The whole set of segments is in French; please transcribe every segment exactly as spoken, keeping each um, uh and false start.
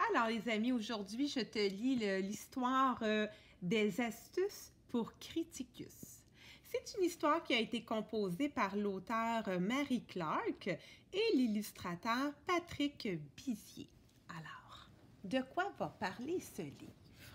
Alors, les amis, aujourd'hui, je te lis l'histoire euh, des astuces pour Criticus. C'est une histoire qui a été composée par l'auteur Mary Clark et l'illustrateur Patrick Bizier. Alors, de quoi va parler ce livre?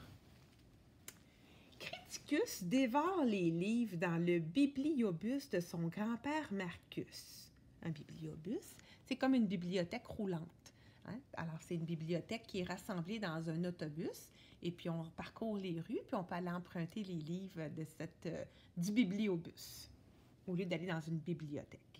Criticus dévore les livres dans le bibliobus de son grand-père Marcus. Un bibliobus, c'est comme une bibliothèque roulante. Hein? Alors, c'est une bibliothèque qui est rassemblée dans un autobus et puis on parcourt les rues puis on peut aller emprunter les livres de cette, euh, du bibliobus au lieu d'aller dans une bibliothèque.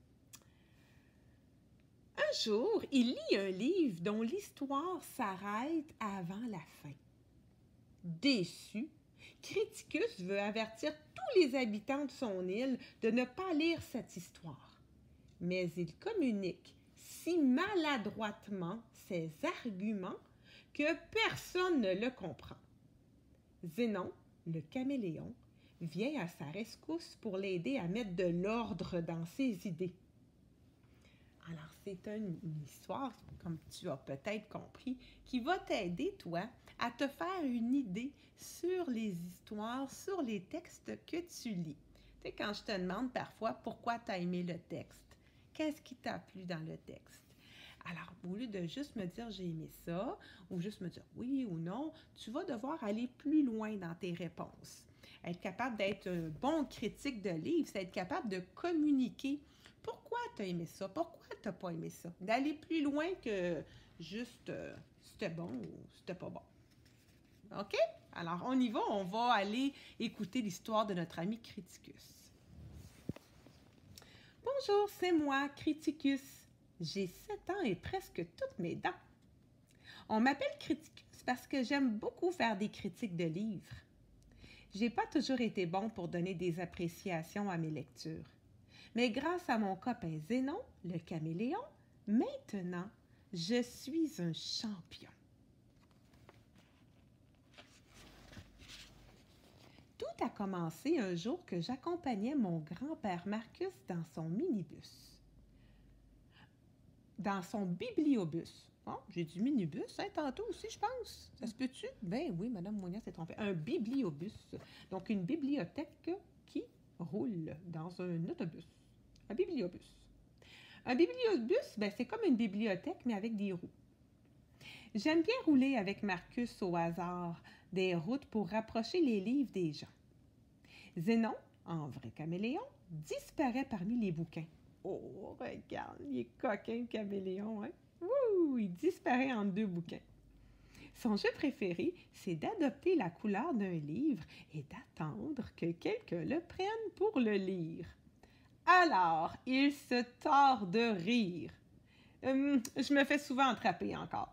Un jour, il lit un livre dont l'histoire s'arrête avant la fin. Déçu, Criticus veut avertir tous les habitants de son île de ne pas lire cette histoire. Mais il communique si maladroitement ses arguments que personne ne le comprend. Zénon, le caméléon, vient à sa rescousse pour l'aider à mettre de l'ordre dans ses idées. Alors, c'est une, une histoire, comme tu as peut-être compris, qui va t'aider, toi, à te faire une idée sur les histoires, sur les textes que tu lis. Tu sais, quand je te demande parfois pourquoi tu as aimé le texte, qu'est-ce qui t'a plu dans le texte? Alors, au lieu de juste me dire « j'ai aimé ça » ou juste me dire « oui » ou « non », tu vas devoir aller plus loin dans tes réponses. Être capable d'être un bon critique de livre, c'est être capable de communiquer. Pourquoi tu as aimé ça? Pourquoi tu n'as pas aimé ça? D'aller plus loin que juste euh, c'était bon ou c'était pas bon. OK? Alors, on y va. On va aller écouter l'histoire de notre ami Criticus. Bonjour, c'est moi, Criticus. J'ai sept ans et presque toutes mes dents. On m'appelle Criticus parce que j'aime beaucoup faire des critiques de livres. J'ai pas toujours été bon pour donner des appréciations à mes lectures. Mais grâce à mon copain Zénon, le caméléon, maintenant, je suis un champion. Tout a commencé un jour que j'accompagnais mon grand-père Marcus dans son minibus. Dans son bibliobus. Oh, j'ai dit minibus, hein, tantôt aussi, je pense. Ça se peut-tu? Ben oui, Mme Mounier s'est trompée. Un bibliobus. Donc, une bibliothèque qui roule dans un autobus. Un bibliobus. Un bibliobus, ben, c'est comme une bibliothèque, mais avec des roues. J'aime bien rouler avec Marcus au hasard des routes pour rapprocher les livres des gens. Zénon, en vrai caméléon, disparaît parmi les bouquins. Oh, regarde, il est coquin, le caméléon, hein? Wouh, il disparaît entre deux bouquins. Son jeu préféré, c'est d'adopter la couleur d'un livre et d'attendre que quelqu'un le prenne pour le lire. Alors, il se tord de rire. Hum, je me fais souvent attraper encore.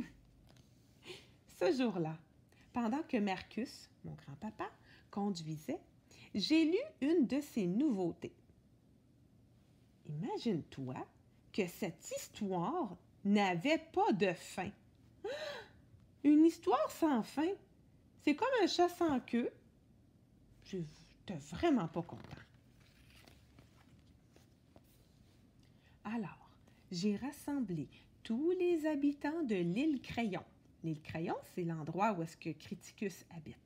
Ce jour-là, pendant que Marcus, mon grand-papa, conduisait, j'ai lu une de ses nouveautés. Imagine-toi que cette histoire n'avait pas de fin. Une histoire sans fin. C'est comme un chat sans queue. Je n'étais vraiment pas content. Alors, j'ai rassemblé tous les habitants de l'île Crayon. L'île Crayon, c'est l'endroit où est-ce que Criticus habite.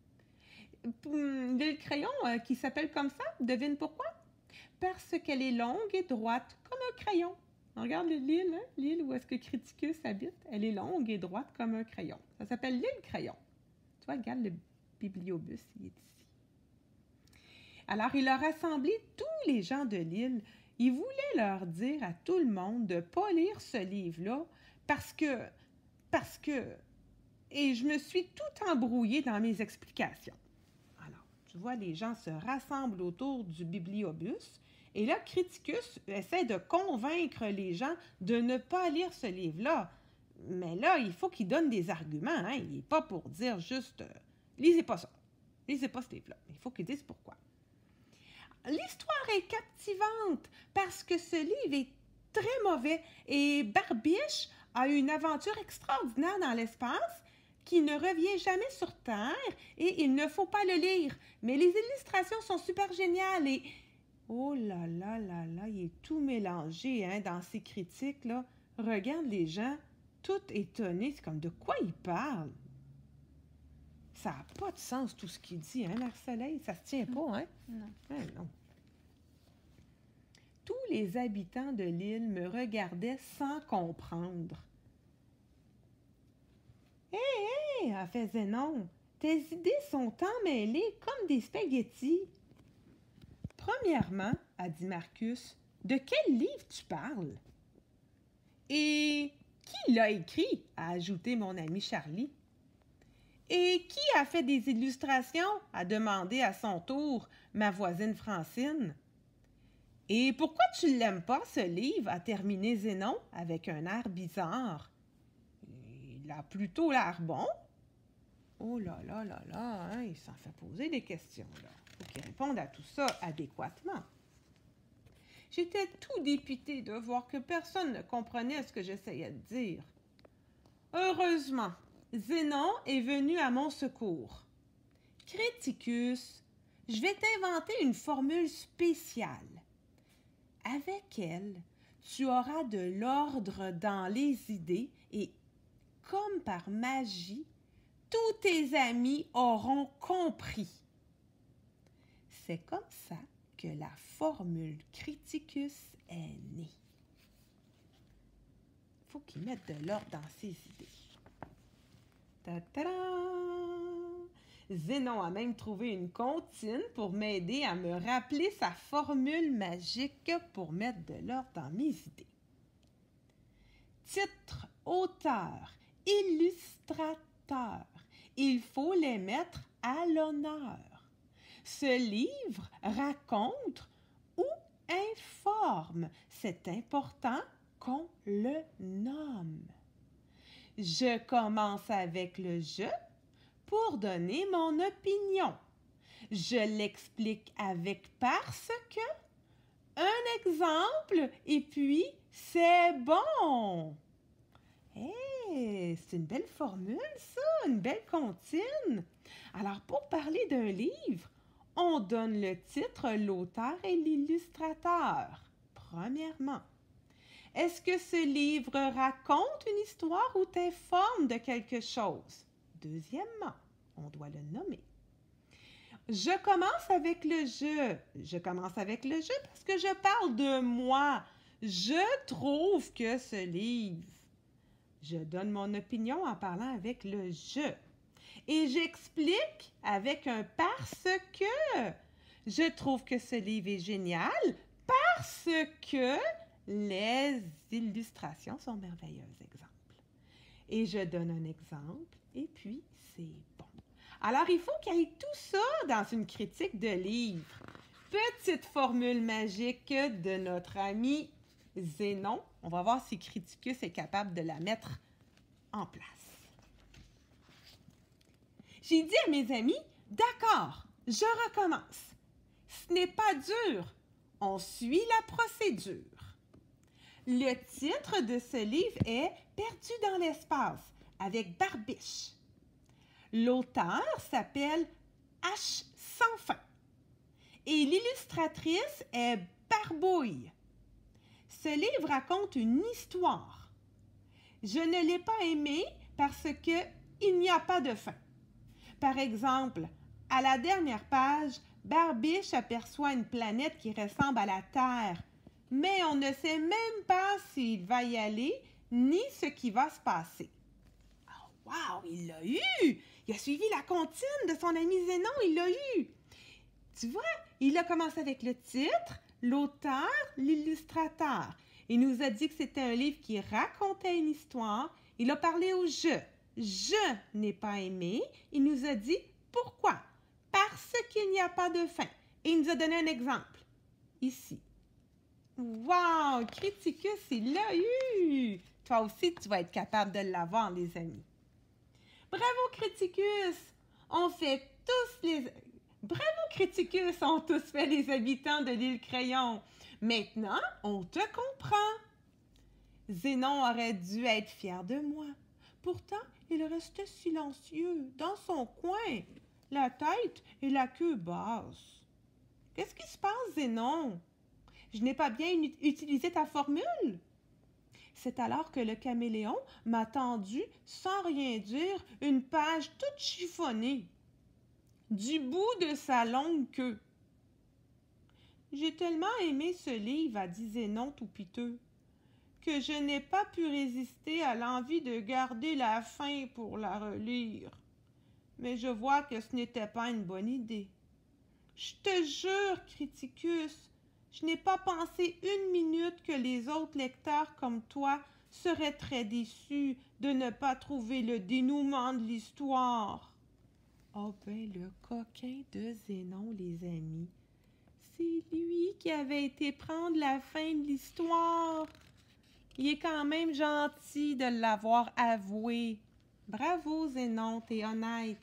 L'île Crayon, euh, qui s'appelle comme ça, devine pourquoi? Parce qu'elle est longue et droite, comme un crayon. On regarde l'île, hein? L'île où est-ce que Criticus habite. Elle est longue et droite comme un crayon. Ça s'appelle l'île Crayon. Tu vois, regarde le bibliobus, il est ici. Alors, il a rassemblé tous les gens de l'île. Il voulait leur dire à tout le monde de ne pas lire ce livre-là parce que, parce que, et je me suis tout embrouillée dans mes explications. Alors, tu vois, les gens se rassemblent autour du bibliobus et là, Criticus essaie de convaincre les gens de ne pas lire ce livre-là. Mais là, il faut qu'il donne des arguments. Hein? Il n'est pas pour dire juste euh, « lisez pas ça, lisez pas ce livre-là ». Il faut qu'il dise pourquoi. L'histoire est captivante parce que ce livre est très mauvais et Barbiche a une aventure extraordinaire dans l'espace qui ne revient jamais sur Terre et il ne faut pas le lire. Mais les illustrations sont super géniales et... Oh là là là là, il est tout mélangé hein, dans ses critiques, là. Regarde les gens, tout étonnés. C'est comme, de quoi il parle? Ça n'a pas de sens, tout ce qu'il dit, hein, Mère-Soleil? Ça se tient pas, hein? Non. Hein, non. Tous les habitants de l'île me regardaient sans comprendre. Hé, hé, a fait Zénon, tes idées sont emmêlées comme des spaghettis. Premièrement, a dit Marcus, de quel livre tu parles? Et qui l'a écrit? A ajouté mon ami Charlie. Et qui a fait des illustrations? A demandé à son tour ma voisine Francine. Et pourquoi tu l'aimes pas, ce livre? A terminé Zénon avec un air bizarre. Il a plutôt l'air bon. Oh là là là là, hein, il s'en fait poser des questions, là. Faut qu'il réponde à tout ça adéquatement. J'étais tout dépité de voir que personne ne comprenait ce que j'essayais de dire. Heureusement, Zénon est venu à mon secours. Criticus, je vais t'inventer une formule spéciale. Avec elle, tu auras de l'ordre dans les idées et, comme par magie, tous tes amis auront compris. C'est comme ça que la formule Criticus est née. Il faut qu'il mette de l'ordre dans ses idées. Ta-ta-da! Zénon a même trouvé une comptine pour m'aider à me rappeler sa formule magique pour mettre de l'ordre dans mes idées. Titre, auteur, illustrateur, il faut les mettre à l'honneur. Ce livre raconte ou informe. C'est important qu'on le nomme. Je commence avec le « je » pour donner mon opinion. Je l'explique avec « parce que », un exemple, et puis « c'est bon ». Hey, c'est une belle formule, ça, une belle comptine. Alors, pour parler d'un livre, on donne le titre, l'auteur et l'illustrateur. Premièrement, est-ce que ce livre raconte une histoire ou t'informe de quelque chose? Deuxièmement, on doit le nommer. Je commence avec le « je ». Je commence avec le « je » parce que je parle de moi. Je trouve que ce livre. Je donne mon opinion en parlant avec le « je ». Et j'explique avec un « parce que ». Je trouve que ce livre est génial parce que les illustrations sont merveilleuses, exemple. Et je donne un exemple, et puis c'est bon. Alors, il faut qu'il y ait tout ça dans une critique de livre. Petite formule magique de notre ami Zénon. On va voir si Criticus est capable de la mettre en place. J'ai dit à mes amis, d'accord, je recommence. Ce n'est pas dur, on suit la procédure. Le titre de ce livre est « Perdu dans l'espace » avec Barbiche. L'auteur s'appelle H sans fin et l'illustratrice est Barbouille. Ce livre raconte une histoire. Je ne l'ai pas aimé parce qu'il n'y a pas de fin. Par exemple, à la dernière page, Barbiche aperçoit une planète qui ressemble à la Terre, mais on ne sait même pas s'il va y aller ni ce qui va se passer. Oh, wow, il l'a eu! Il a suivi la comptine de son ami Zénon, il l'a eu! Tu vois, il a commencé avec le titre, l'auteur, l'illustrateur. Il nous a dit que c'était un livre qui racontait une histoire. Il a parlé au « je ». Je n'ai pas aimé. Il nous a dit pourquoi. Parce qu'il n'y a pas de fin. Et il nous a donné un exemple. Ici. Wow! Criticus, il l'a eu! Toi aussi, tu vas être capable de l'avoir, les amis. Bravo, Criticus! On fait tous les... Bravo, Criticus! On tous fait les habitants de l'île Crayon. Maintenant, on te comprend. Zénon aurait dû être fier de moi. Pourtant, il restait silencieux, dans son coin, la tête et la queue basse. Qu'est-ce qui se passe, Zénon? Je n'ai pas bien utilisé ta formule? C'est alors que le caméléon m'a tendu, sans rien dire, une page toute chiffonnée, du bout de sa longue queue. J'ai tellement aimé ce livre, a dit Zénon tout piteux, que je n'ai pas pu résister à l'envie de garder la fin pour la relire. Mais je vois que ce n'était pas une bonne idée. Je te jure, Criticus, je n'ai pas pensé une minute que les autres lecteurs comme toi seraient très déçus de ne pas trouver le dénouement de l'histoire. Oh ben, le coquin de Zénon, les amis. C'est lui qui avait été prendre la fin de l'histoire. Il est quand même gentil de l'avoir avoué. Bravo, Zénon, t'es honnête.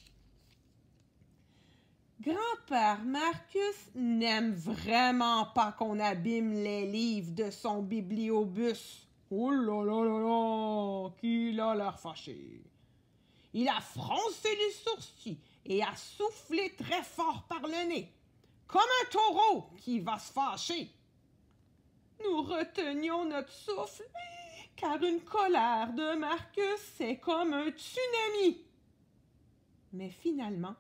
Grand-père Marcus n'aime vraiment pas qu'on abîme les livres de son bibliobus. Oh là là là là, qu'il a l'air fâché. Il a froncé les sourcils et a soufflé très fort par le nez, comme un taureau qui va se fâcher. Nous retenions notre souffle, car une colère de Marcus, c'est comme un tsunami. Mais finalement,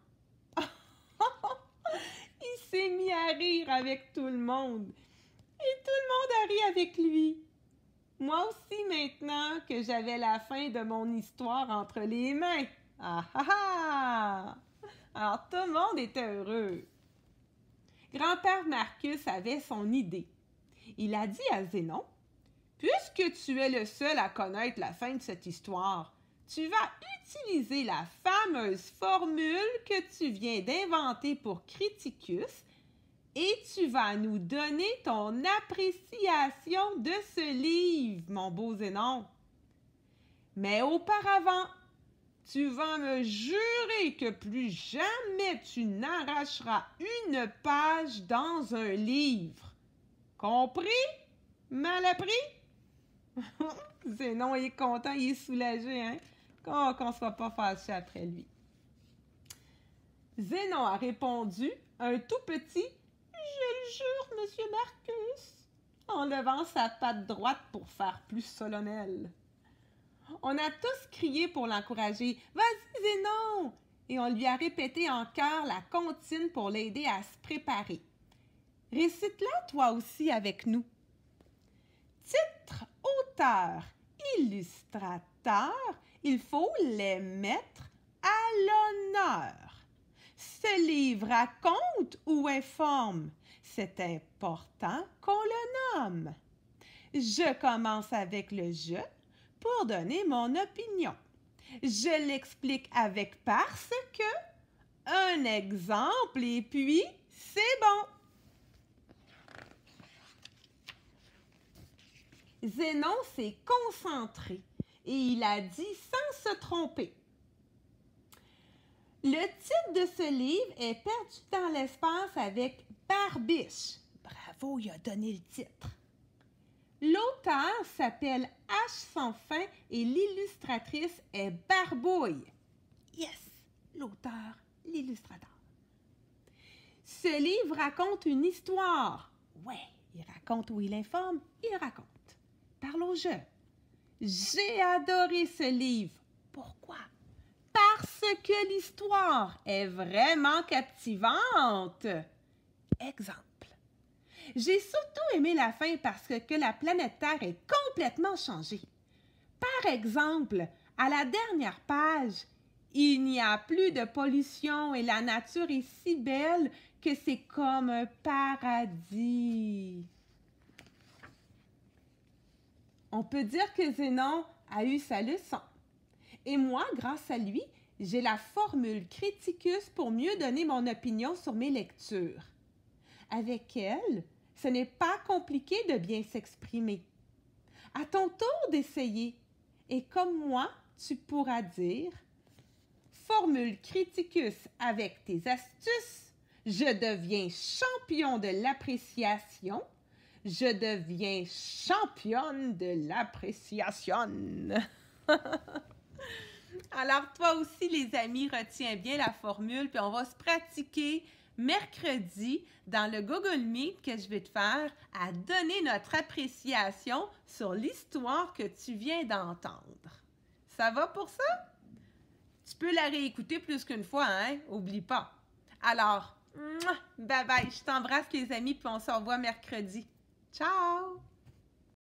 il s'est mis à rire avec tout le monde, et tout le monde a ri avec lui. Moi aussi, maintenant que j'avais la fin de mon histoire entre les mains. Ah ah ah! Alors, tout le monde était heureux. Grand-père Marcus avait son idée. Il a dit à Zénon, « Puisque tu es le seul à connaître la fin de cette histoire, tu vas utiliser la fameuse formule que tu viens d'inventer pour Criticus et tu vas nous donner ton appréciation de ce livre, mon beau Zénon. Mais auparavant, tu vas me jurer que plus jamais tu n'arracheras une page dans un livre. Compris? Mal appris? » Zénon, il est content, il est soulagé, hein? Qu'on ne soit pas fâché après lui. Zénon a répondu un tout petit « Je le jure, monsieur Marcus », en levant sa patte droite pour faire plus solennel. On a tous crié pour l'encourager. « Vas-y, Zénon! » Et on lui a répété en chœur la comptine pour l'aider à se préparer. Récite-la toi aussi avec nous. Titre, auteur, illustrateur, il faut les mettre à l'honneur. Ce livre raconte ou informe, c'est important qu'on le nomme. Je commence avec le « je » pour donner mon opinion. Je l'explique avec « parce que », un exemple et puis c'est bon. Zénon s'est concentré et il a dit sans se tromper. Le titre de ce livre est Perdu dans l'espace avec Barbiche. Bravo, il a donné le titre. L'auteur s'appelle H sans fin et l'illustratrice est Barbouille. Yes, l'auteur, l'illustrateur. Ce livre raconte une histoire. Ouais, il raconte ou il informe, il raconte. Parle au jeu. J'ai adoré ce livre. Pourquoi? Parce que l'histoire est vraiment captivante. Exemple. J'ai surtout aimé la fin parce que, que la planète Terre est complètement changée. Par exemple, à la dernière page, il n'y a plus de pollution et la nature est si belle que c'est comme un paradis. On peut dire que Zénon a eu sa leçon. Et moi, grâce à lui, j'ai la formule Criticus pour mieux donner mon opinion sur mes lectures. Avec elle, ce n'est pas compliqué de bien s'exprimer. À ton tour d'essayer, et comme moi, tu pourras dire « Formule Criticus avec tes astuces, je deviens champion de l'appréciation. Je deviens championne de l'appréciation. » Alors, toi aussi, les amis, retiens bien la formule, puis on va se pratiquer mercredi dans le Google Meet que je vais te faire à donner notre appréciation sur l'histoire que tu viens d'entendre. Ça va pour ça? Tu peux la réécouter plus qu'une fois, hein? Oublie pas. Alors, bye bye, je t'embrasse les amis, puis on se revoit mercredi. Ciao!